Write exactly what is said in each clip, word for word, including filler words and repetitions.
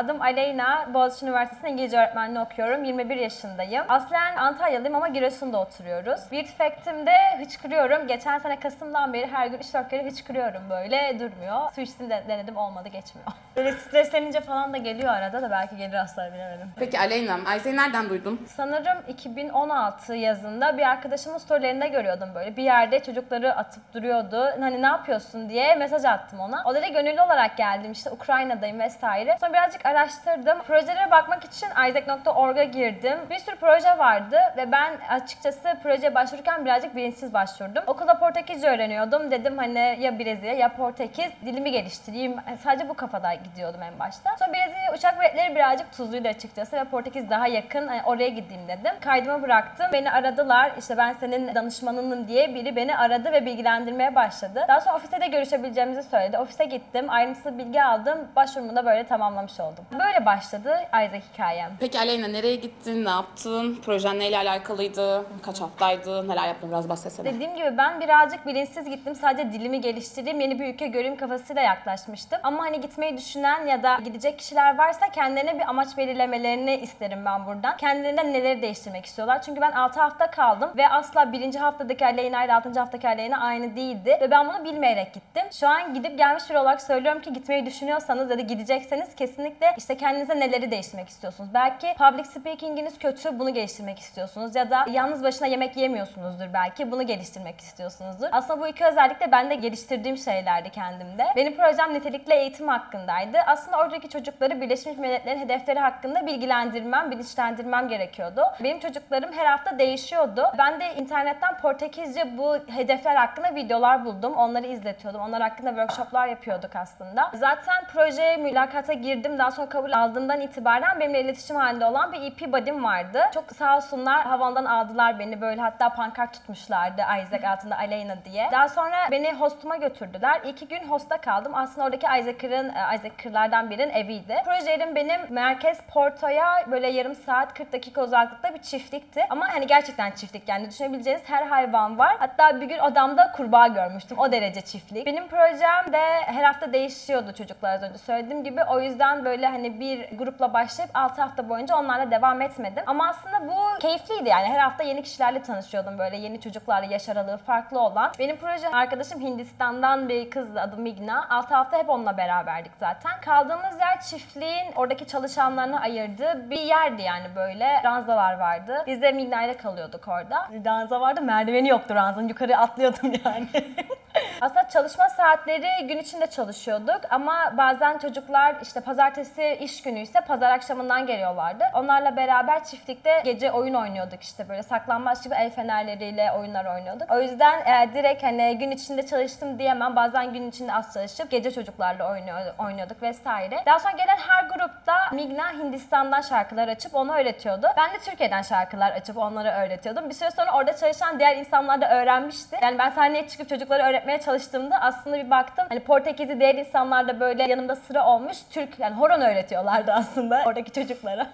Adım Aleyna, Boğaziçi Üniversitesi'nde İngilizce öğretmenliği okuyorum. yirmi bir yaşındayım. Aslen Antalyalıyım ama Giresun'da oturuyoruz. Weird Fact'imde hıçkırıyorum. Geçen sene Kasım'dan beri her gün üç dört kere hıçkırıyorum böyle, durmuyor. Su içtim de denedim, olmadı, geçmiyor. Böyle streslenince falan da geliyor arada da, belki gelir asla bilemedim. Peki Aleyna, Ayza'yı nereden duydun? Sanırım iki bin on altı yazında bir arkadaşımın storylerinde görüyordum böyle. Bir yerde çocukları atıp duruyordu. Hani ne yapıyorsun diye mesaj attım ona. O da gönüllü olarak geldim, işte Ukrayna'dayım vesaire. Sonra birazcık araştırdım. Projelere bakmak için isaac nokta org'a girdim. Bir sürü proje vardı ve ben açıkçası projeye başvururken birazcık bilinçsiz başvurdum. Okulda Portekizce öğreniyordum. Dedim hani ya Brezilya ya Portekiz, dilimi geliştireyim. Yani sadece bu kafada gidiyordum en başta. Sonra Brezilya uçak biletleri birazcık tuzluydu açıkçası ve Portekiz daha yakın. Hani oraya gideyim dedim. Kaydımı bıraktım. Beni aradılar. İşte ben senin danışmanınım diye biri beni aradı ve bilgilendirmeye başladı. Daha sonra ofiste de görüşebileceğimizi söyledi. Ofise gittim. Ayrıntılı bilgi aldım. Başvurumu da böyle tamamlamış oldum. Böyle başladı Isaac hikayem. Peki Aleyna, nereye gittin, ne yaptın? Projen neyle alakalıydı? Kaç haftaydı? Neler yaptın? Biraz bahsetsene. Dediğim gibi ben birazcık bilinçsiz gittim. Sadece dilimi geliştireyim, yeni bir ülke göreyim kafasıyla yaklaşmıştım. Ama hani gitmeyi düşünen ya da gidecek kişiler varsa kendilerine bir amaç belirlemelerini isterim ben buradan. Kendilerinden neleri değiştirmek istiyorlar. Çünkü ben altı hafta kaldım ve asla birinci haftadaki Aleyna ile altıncı haftaki Aleyna aynı değildi. Ve ben bunu bilmeyerek gittim. Şu an gidip gelmiş biri olarak söylüyorum ki gitmeyi düşünüyorsanız ya da gidecekseniz kesinlikle işte kendinize neleri değiştirmek istiyorsunuz. Belki public speaking'iniz kötü, bunu geliştirmek istiyorsunuz. Ya da yalnız başına yemek yemiyorsunuzdur belki, bunu geliştirmek istiyorsunuzdur. Aslında bu iki özellik de ben de geliştirdiğim şeylerdi kendimde. Benim projem nitelikli eğitim hakkındaydı. Aslında oradaki çocukları Birleşmiş Milletler'in hedefleri hakkında bilgilendirmem, bilinçlendirmem gerekiyordu. Benim çocuklarım her hafta değişiyordu. Ben de internetten Portekizce bu hedefler hakkında videolar buldum. Onları izletiyordum. Onlar hakkında workshoplar yapıyorduk aslında. Zaten projeye mülakata girdim. Daha sonra kabul aldığımdan itibaren benimle iletişim halinde olan bir E P buddy'm vardı. Çok sağ olsunlar, havandan aldılar beni böyle, hatta pankart tutmuşlardı Isaac altında Aleyna diye. Daha sonra beni hostuma götürdüler. İki gün hosta kaldım. Aslında oradaki Isaac'ın, Isaac'lardan birinin eviydi. Proje yerim benim merkez Porto'ya böyle yarım saat kırk dakika uzaklıkta bir çiftlikti. Ama hani gerçekten çiftlik, yani düşünebileceğiniz her hayvan var. Hatta bir gün odamda kurbağa görmüştüm. O derece çiftlik. Benim projem de her hafta değişiyordu çocuklar, az önce söylediğim gibi. O yüzden böyle hani bir grupla başlayıp altı hafta boyunca onlarla devam etmedim. Ama aslında bu keyifliydi yani. Her hafta yeni kişilerle tanışıyordum, böyle yeni çocuklarla, yaş aralığı farklı olan. Benim proje arkadaşım Hindistan'dan bir kızdı, adı Migna. altı hafta hep onunla beraberdik zaten. Kaldığımız yer çiftliğin oradaki çalışanlarına ayırdığı bir yerdi yani böyle. Ranzalar vardı. Biz de Migna ile kalıyorduk orada. Ranza vardı, merdiveni yoktu ranzanın. Yukarı atlıyordum yani. Aslında çalışma saatleri gün içinde çalışıyorduk ama bazen çocuklar işte pazartesi iş günüyse pazar akşamından geliyorlardı. Onlarla beraber çiftlikte gece oyun oynuyorduk, işte böyle saklambaç gibi el fenerleriyle oyunlar oynuyorduk. O yüzden e, direkt hani gün içinde çalıştım diyemem. Bazen gün içinde az çalışıp gece çocuklarla oynuyorduk, oynuyorduk vesaire. Daha sonra gelen her grupta Migna Hindistan'dan şarkılar açıp onu öğretiyordu. Ben de Türkiye'den şarkılar açıp onları öğretiyordum. Bir süre sonra orada çalışan diğer insanlar da öğrenmişti. Yani ben sahneye çıkıp çocukları öğretmeye çalıştığımda aslında bir baktım hani Portekizli diğer insanlar da böyle yanımda sıra olmuş Türk, yani horon öğretiyorlardı aslında oradaki çocuklara.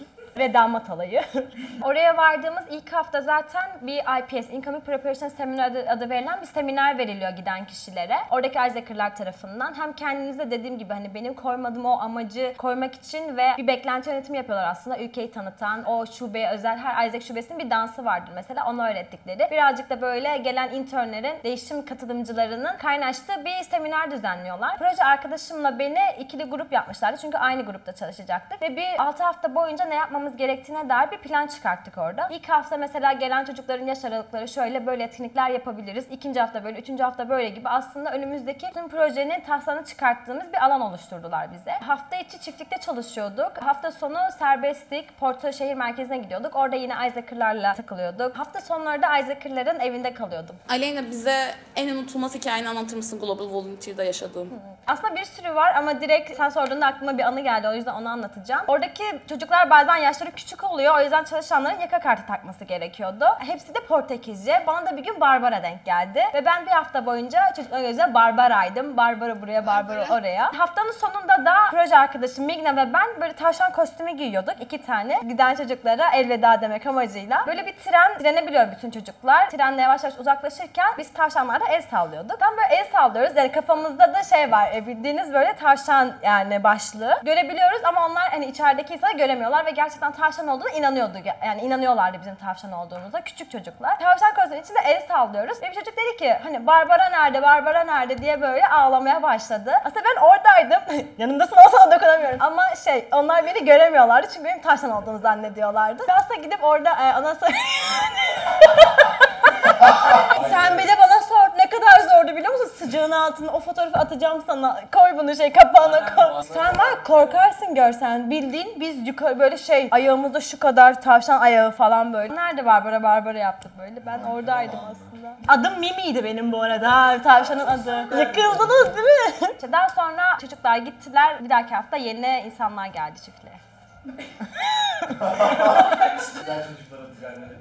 Ve damat alayı. Oraya vardığımız ilk hafta zaten bir I P S, Incoming Preparation Seminar adı, adı verilen bir seminer veriliyor giden kişilere. Oradaki Isaac'lar tarafından. Hem kendinize dediğim gibi hani benim koymadığım o amacı koymak için ve bir beklenti yönetimi yapıyorlar aslında. Ülkeyi tanıtan, o şubeye özel, her Isaac şubesinin bir dansı vardır mesela, onu öğrettikleri. Birazcık da böyle gelen internlerin, değişim katılımcılarının kaynaştığı bir seminer düzenliyorlar. Proje arkadaşımla beni ikili grup yapmışlardı çünkü aynı grupta çalışacaktık. Ve bir altı hafta boyunca ne yapmamız gerektiğine dair bir plan çıkarttık orada. İlk hafta mesela gelen çocukların yaş aralıkları şöyle, böyle etkinlikler yapabiliriz. İkinci hafta böyle, üçüncü hafta böyle gibi aslında önümüzdeki tüm projenin taslağını çıkarttığımız bir alan oluşturdular bize. Hafta içi çiftlikte çalışıyorduk. Hafta sonu serbestlik, Porto şehir merkezine gidiyorduk. Orada yine Isaac'larla takılıyorduk. Hafta sonları da Isaac'ların evinde kalıyordum. Aleyna, bize en unutulmaz hikayeni anlatır mısın Global Volunteer'da yaşadığın? Hmm. Aslında bir sürü var ama direkt sen sorduğunda aklıma bir anı geldi. O yüzden onu anlatacağım. Oradaki çocuklar bazen yaş yaşları küçük oluyor. O yüzden çalışanların yaka kartı takması gerekiyordu. Hepsi de Portekizce. Bana da bir gün Barbara denk geldi. Ve ben bir hafta boyunca çocukların gözüne Barbara'ydım. Barbara buraya, Barbara oraya. Haftanın sonunda da proje arkadaşım Migna ve ben böyle tavşan kostümü giyiyorduk. İki tane. Giden çocuklara elveda demek amacıyla. Böyle bir tren, trene biliyor bütün çocuklar. Trenle yavaş yavaş uzaklaşırken biz tavşanlara el sallıyorduk. Tam böyle el sallıyoruz. Yani kafamızda da şey var. E, bildiğiniz böyle tavşan yani başlığı. Görebiliyoruz ama onlar hani içerideki insanı göremiyorlar ve gerçekten tavşan olduğuna inanıyordu. Yani inanıyorlardı bizim tavşan olduğumuza. Küçük çocuklar. Tavşan kostümünün içinde el sallıyoruz. Ve bir çocuk dedi ki hani Barbara nerede, Barbara nerede diye böyle ağlamaya başladı. Aslında ben oradaydım. Yanımdasın ama sana dokunamıyorum. Ama şey onlar beni göremiyorlardı çünkü benim tavşan olduğumu zannediyorlardı. Ben aslında gidip orada e, ona sor... Sen bir de bana sor ne kadar zordu biliyor musun? Sıcağın altına o fotoğrafı atacağım sana. Koy bunu şey kapağına koy. Sen var korkarsın görsen. Bildiğin biz yukarı böyle şey ayağımızda şu kadar tavşan ayağı falan böyle. Nerede Barbara Barbara yaptık böyle. Ben oradaydım aslında. Adım Mimi'ydi benim bu arada. Tavşanın adı. Yıkıldınız değil mi? İşte daha sonra çocuklar gittiler. Bir dahaki hafta yeni insanlar geldi çiftliğe. Güzel çocukların trenleri.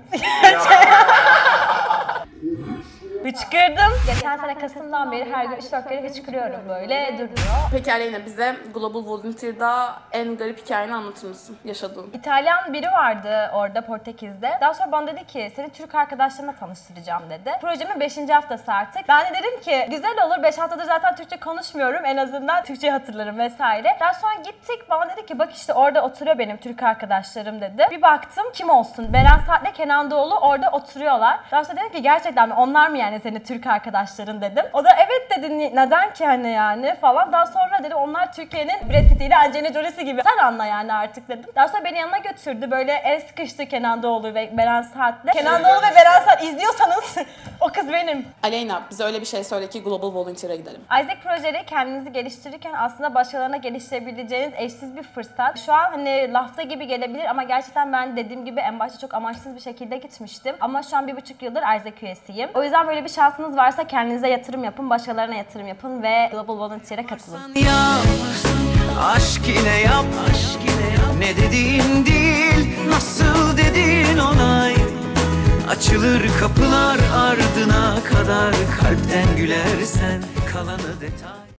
Hıçkırdım. Geçen sene Kasım'dan beri her gün üç dört kere hıçkırıyorum böyle duruyor. Peki Aleyna bize Global Volunteer'da en garip hikayeni anlatır mısın yaşadığın? İtalyan biri vardı orada Portekiz'de. Daha sonra bana dedi ki seni Türk arkadaşlarımla tanıştıracağım dedi. Projemin beşinci haftası artık. Ben de dedim ki güzel olur beş haftadır zaten Türkçe konuşmuyorum. En azından Türkçeyi hatırlarım vesaire. Daha sonra gittik bana dedi ki bak işte orada oturuyor benim Türk arkadaşlarım dedi. Bir baktım kim olsun? Beren Saat'le Kenan Doğulu orada oturuyorlar. Daha sonra dedim ki gerçekten mi? Onlar mı yani senin Türk arkadaşların dedim. O da evet dedi neden ki hani yani falan. Daha sonra dedi onlar Türkiye'nin Brad Pitt ile Angelina Jolie'si gibi. Sen anla yani artık dedim. Daha sonra beni yanına götürdü. Böyle el sıkıştı Kenan Doğulu ve Beren Saat'le. Kenan Doğulu ve Beren Saat izliyorsanız o kız benim. Aleyna bize öyle bir şey söyle ki Global Volunteer'a gidelim. Isaac projeleri kendinizi geliştirirken aslında başkalarına geliştirebileceğiniz eşsiz bir fırsat. Şu an hani lafta gibi gelebilir ama gerçekten ben dediğim gibi en başta çok amaçsız bir şekilde gitmiştim. Ama şu an bir buçuk yıldır Isaac üyesiyim. O yüzden böyle bir şansınız varsa kendinize yatırım yapın, başkalarına yatırım yapın ve Global Volunteer'e katılın. Aşk ile yap, aşk ile yap. Ne dediğin değil, nasıl dedin onay. Açılır kapılar ardına kadar, kalpten gülersen kalanı detay.